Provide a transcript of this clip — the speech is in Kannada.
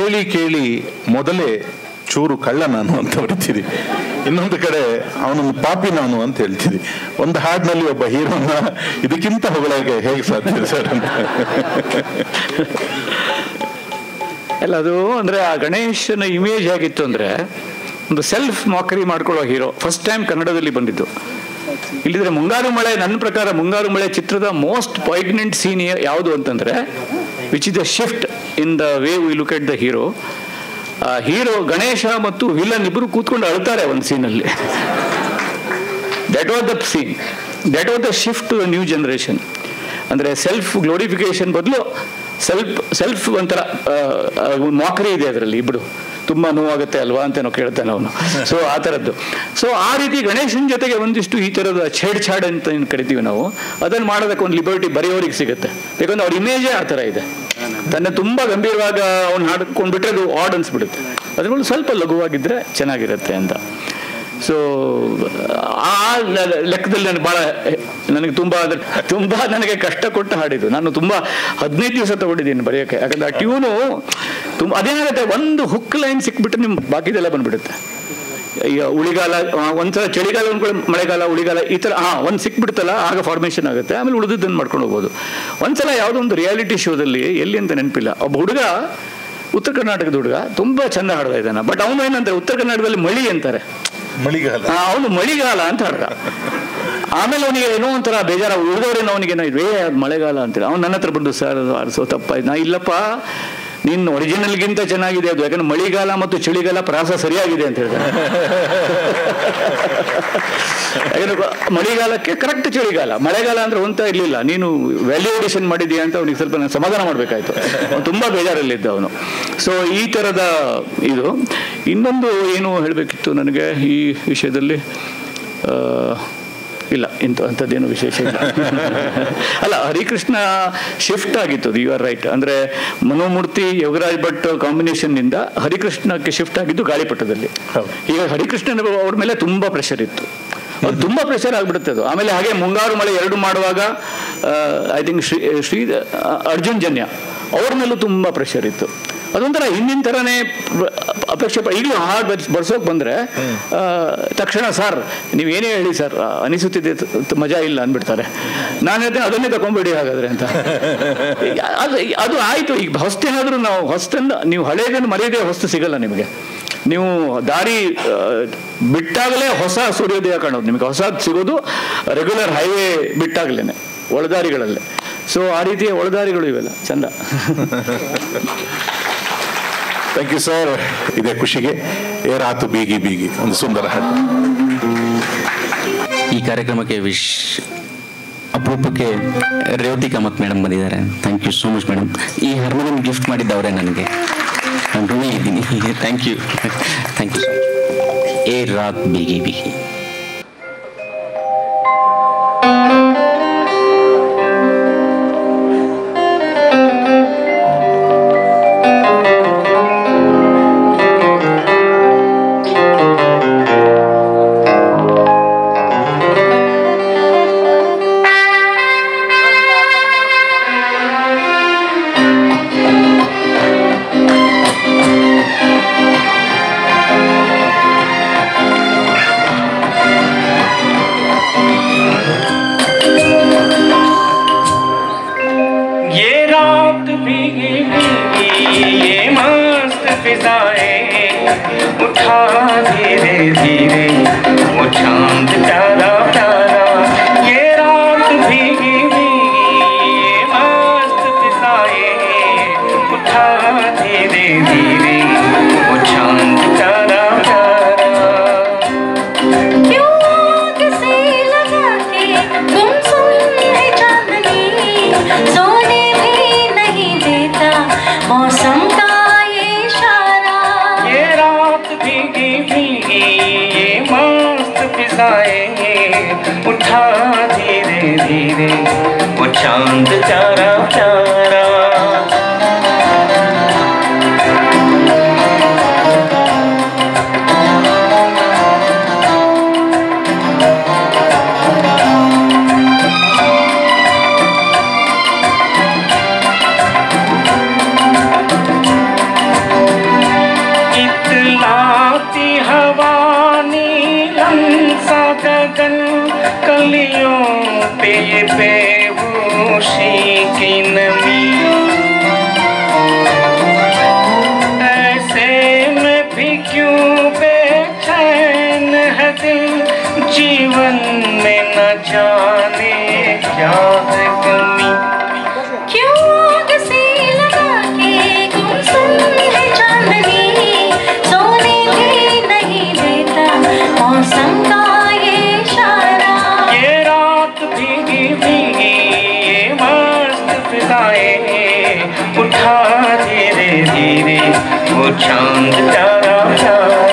ಕೇಳಿ ಕೇಳಿ ಮೊದಲೇ ಚೂರು ಕಳ್ಳ ನಾನು ಅಂತ ಹೊಡಿತೀರಿ, ಇನ್ನೊಂದು ಕಡೆ ಅವನೊಂದು ಪಾಪಿ ನಾನು ಅಂತ ಹೇಳ್ತೀರಿ. ಒಂದು ಹಾಡಿನಲ್ಲಿ ಒಬ್ಬ ಹೀರೋನ ಇದಕ್ಕಿಂತ ಹೊಗಳಾಗೆ ಹೇಗೆ ಸಾಧ್ಯ ಸರ್ ಅಂತ. ಅಲ್ಲ, ಅದು ಅಂದರೆ ಆ ಗಣೇಶನ ಇಮೇಜ್ ಆಗಿತ್ತು ಅಂದರೆ ಒಂದು ಸೆಲ್ಫ್ ಮಾಕರಿ ಮಾಡ್ಕೊಳ್ಳೋ ಹೀರೋ. ಫಸ್ಟ್ ಟೈಮ್ ಕನ್ನಡದಲ್ಲಿ ಬಂದಿದ್ದು. ಇಲ್ಲಿದ್ರೆ ಮುಂಗಾರು ಮಳೆ, ನನ್ನ ಪ್ರಕಾರ ಮುಂಗಾರು ಮಳೆ ಚಿತ್ರದ ಮೋಸ್ಟ್ ಪಾಯ್ಗ್ನೆಂಟ್ ಸೀನ್ ಯಾವುದು ಅಂತಂದರೆ, which is the shift in the way we look at the hero. Hero Ganesh ಮತ್ತು ವಿಲನ್ ಇಬ್ಬರು ಕೂತ್ಕೊಂಡು ಅಳ್ತಾರೆ ಒಂದು ಸೀನಲ್ಲಿ. That was the scene, that was the shift to the new generation. ಅಂದರೆ ಸೆಲ್ಫ್ ಗ್ಲೋರಿಫಿಕೇಶನ್ ಬದಲು ಸೆಲ್ಫ್ ಒಂಥರ ಮಾಕರಿ ಇದೆ ಅದರಲ್ಲಿ. ಇಬ್ಬರು ತುಂಬ ನೋವಾಗುತ್ತೆ ಅಲ್ವಾ ಅಂತ ನಾವು ಕೇಳ್ತಾನೆ ಅವನು. ಸೊ ಆ ಥರದ್ದು. ಸೊ ಆ ರೀತಿ ಗಣೇಶನ ಜೊತೆಗೆ ಒಂದಿಷ್ಟು ಈ ಥರದ ಛೇಡ್ಛಾಡ್ ಅಂತ ಏನು ಕರಿತೀವಿ ನಾವು, ಅದನ್ನು ಮಾಡೋದಕ್ಕೆ ಒಂದು ಲಿಬರ್ಟಿ ಬರೆಯೋರಿಗೆ ಸಿಗುತ್ತೆ. ಯಾಕಂದ್ರೆ ಅವ್ರ ಇಮೇಜೇ ಆ ಥರ ಇದೆ. ತನ್ನ ತುಂಬ ಗಂಭೀರವಾಗ ಅವ್ನು ಹಾಡ್ಕೊಂಡ್ಬಿಟ್ರೆ ಅದು ಆಡ್ ಅನ್ಸ್ಬಿಡುತ್ತೆ. ಅದ್ರಲ್ಲಿ ಸ್ವಲ್ಪ ಲಘುವಾಗಿದ್ದರೆ ಚೆನ್ನಾಗಿರುತ್ತೆ ಅಂತ. ಸೊ ಆ ಲೆಕ್ಕದಲ್ಲಿ ನನಗೆ ತುಂಬ ನನಗೆ ಕಷ್ಟ ಕೊಟ್ಟು ಹಾಡಿದ್ದು. ನಾನು ತುಂಬ 15 ದಿವಸ ತಗೊಂಡಿದ್ದೀನಿ ಬರೆಯೋಕ್ಕೆ. ಯಾಕಂದ್ರೆ ಆ ಟ್ಯೂನು ತುಂಬ ಅದೇನಾಗುತ್ತೆ, ಒಂದು ಹುಕ್ ಲೈನ್ ಸಿಕ್ಬಿಟ್ರೆ ನಿಮ್ಗೆ ಬಾಕಿದೆಲ್ಲ ಬಂದ್ಬಿಡುತ್ತೆ. ಈಗ ಉಳಿಗಾಲ, ಒಂದ್ಸಲ ಚಳಿಗಾಲ ಅಂದ್ಕೊಳ್ಳಿ, ಮಳೆಗಾಲ, ಉಳಿಗಾಲ, ಈ ಥರ ಒಂದು ಸಿಕ್ಬಿಡ್ತಲ್ಲ, ಆಗ ಫಾರ್ಮೇಷನ್ ಆಗುತ್ತೆ. ಆಮೇಲೆ ಉಳಿದದ್ದನ್ನು ಮಾಡ್ಕೊಂಡು ಹೋಗ್ಬೋದು. ಒಂದ್ಸಲ ಯಾವುದೋ ಒಂದು ರಿಯಾಲಿಟಿ ಶೋದಲ್ಲಿ, ಎಲ್ಲಿ ಅಂತ ನೆನಪಿಲ್ಲ, ಒಬ್ಬ ಹುಡುಗ, ಉತ್ತರ ಕರ್ನಾಟಕದ ಹುಡುಗ, ತುಂಬ ಚೆಂದ ಹಾಡ್ತಾ ಇದ್ದಾನೆ. ಬಟ್ ಅವನು ಏನಂತಾರೆ, ಉತ್ತರ ಕನ್ನಡದಲ್ಲಿ ಮಳಿ ಅಂತಾರೆ, ಮಳಿಗಾಲ, ಅವನು ಮಳಿಗಾಲ ಅಂತ ಹಾಡ್ದ. ಆಮೇಲೆ ಅವನಿಗೆ ಏನೋ ಒಂಥರ ಬೇಜಾರ, ಉಳಿದವ್ರೇನೋ ಅವನಿಗೇನೋ ಇದೇ ಮಳೆಗಾಲ ಅಂತೇಳಿ ಅವನು ನನ್ನ ಹತ್ರ ಬಂದು, ಸರ್ ಅದು ಆರಿಸೋ ತಪ್ಪಾಯ್ತು. ನಾ ಇಲ್ಲಪ್ಪ, ನಿನ್ನ ಒರಿಜಿನಲ್ಗಿಂತ ಚೆನ್ನಾಗಿದೆ ಅದು, ಯಾಕಂದ್ರೆ ಮಳಿಗಾಲ ಮತ್ತು ಚಳಿಗಾಲ ಪ್ರಾಸ ಸರಿಯಾಗಿದೆ ಅಂತ ಹೇಳ್ತಾರೆ. ಯಾಕಂದ್ರೆ ಮಳೆಗಾಲಕ್ಕೆ ಕರೆಕ್ಟ್ ಚಳಿಗಾಲ, ಮಳೆಗಾಲ ಅಂದ್ರೆ ಹೊಂತ ಇರಲಿಲ್ಲ. ನೀನು ವ್ಯಾಲ್ಯೂಡೇಷನ್ ಮಾಡಿದೀಯ ಅಂತ ಅವನಿಗೆ ಸ್ವಲ್ಪ ನಾನು ಸಮಾಧಾನ ಮಾಡಬೇಕಾಯ್ತು. ಅವನು ತುಂಬ ಬೇಜಾರಲ್ಲಿದ್ದ ಅವನು. ಸೊ ಈ ಥರದ ಇದು. ಇನ್ನೊಂದು ಏನು ಹೇಳಬೇಕಿತ್ತು ನನಗೆ ಈ ವಿಷಯದಲ್ಲಿ, ಇಲ್ಲ ಅಂಥದ್ದೇನು ವಿಶೇಷ ಇಲ್ಲ. ಅಲ್ಲ, ಹರಿಕೃಷ್ಣ ಶಿಫ್ಟ್ ಆಗಿತ್ತು, ಯು ಆರ್ ರೈಟ್. ಅಂದರೆ ಮನೋಮೂರ್ತಿ ಯೋಗರಾಜ್ ಭಟ್ ಕಾಂಬಿನೇಷನ್ನಿಂದ ಹರಿಕೃಷ್ಣಕ್ಕೆ ಶಿಫ್ಟ್ ಆಗಿದ್ದು ಗಾಳಿಪಟದಲ್ಲಿ. ಈಗ ಹರಿಕೃಷ್ಣನ ಅವ್ರ ಮೇಲೆ ತುಂಬ ಪ್ರೆಷರ್ ಇತ್ತು, ಅದು ತುಂಬ ಪ್ರೆಷರ್ ಆಗಿಬಿಡುತ್ತೆ ಅದು. ಆಮೇಲೆ ಹಾಗೆ ಮುಂಗಾರು ಮಳೆ 2 ಮಾಡುವಾಗ ಐ ಥಿಂಕ್ ಶ್ರೀ ಅರ್ಜುನ್ ಜನ್ಯ ಅವ್ರ ಮೇಲೂ ತುಂಬ ಪ್ರೆಷರ್ ಇತ್ತು. ಅದೊಂಥರ ಹಿಂದಿನ ಥರನೇ ಅಪೇಕ್ಷೆ. ಈಗಲೂ ಹಾಡು ಬರ್ಸೋಕೆ ಬಂದರೆ ತಕ್ಷಣ, ಸರ್ ನೀವೇನೇ ಹೇಳಿ ಸರ್, ಅನಿಸುತ್ತಿದೆ ಮಜಾ ಇಲ್ಲ ಅಂದ್ಬಿಡ್ತಾರೆ. ನಾನು ಹೇಳ್ತೇನೆ ಅದನ್ನೇ ತಗೊಂಡ್ಬಿಡಿ ಹಾಗಾದರೆ ಅಂತ. ಅದು ಆಯಿತು. ಈಗ ಹೊಸ್ತೇನಾದರೂ ನಾವು ಹೊಸ್ತನ್ನು, ನೀವು ಹಳೆಯದನ್ನು ಮರೆಯದೇ ಹೊಸ್ತು ಸಿಗಲ್ಲ ನಿಮಗೆ. ನೀವು ದಾರಿ ಬಿಟ್ಟಾಗಲೇ ಹೊಸ ಸೂರ್ಯೋದಯ ಕಾಣೋದು ನಿಮಗೆ. ಹೊಸದು ಸಿಗೋದು ರೆಗ್ಯುಲರ್ ಹೈವೇ ಬಿಟ್ಟಾಗಲೇ, ಒಳದಾರಿಗಳಲ್ಲೇ. ಸೊ ಆ ರೀತಿಯ ಒಳದಾರಿಗಳು ಇವೆಲ್ಲ ಚಂದ. Thank you sir. ಇದೇ ಖುಷಿಗೆ ಏರಾತು ಬೀಗಿ ಬೀಗಿ ಒಂದು ಸುಂದರ ಹಾಡು. ಈ ಕಾರ್ಯಕ್ರಮಕ್ಕೆ ಅಪರೂಪಕ್ಕೆ ರೇವತಿ ಕಾಮತ್ ಮೇಡಮ್ ಬಂದಿದ್ದಾರೆ. Thank you so much madam. ಈ ಹಾರ್ಮೋನಿಯಂ ಗಿಫ್ಟ್ ಮಾಡಿದ್ದವರೇ ನನಗೆ, ನಾನು ಋಣಿ ಇದ್ದೀನಿ. Thank you so much. ಏ ರಾತ್ ಬೀಗಿ ಬೀಗಿ. उठा धीरे धीरे वो चांद चारा चारा। कलियों पे ये बेहोशी की नमी, ऐसे में भी क्यों बेचैन है दिल, जीवन में न जाने क्या है कमी। क्यों आग से लगा के गुमसुम है चांदनी, सोने भी नहीं देता मौसम का ये इशारा। ये रात भीगी भीगी ये मस्त फिजाएं, उठा धीरे धीरे वो चांद प्यारा प्यारा।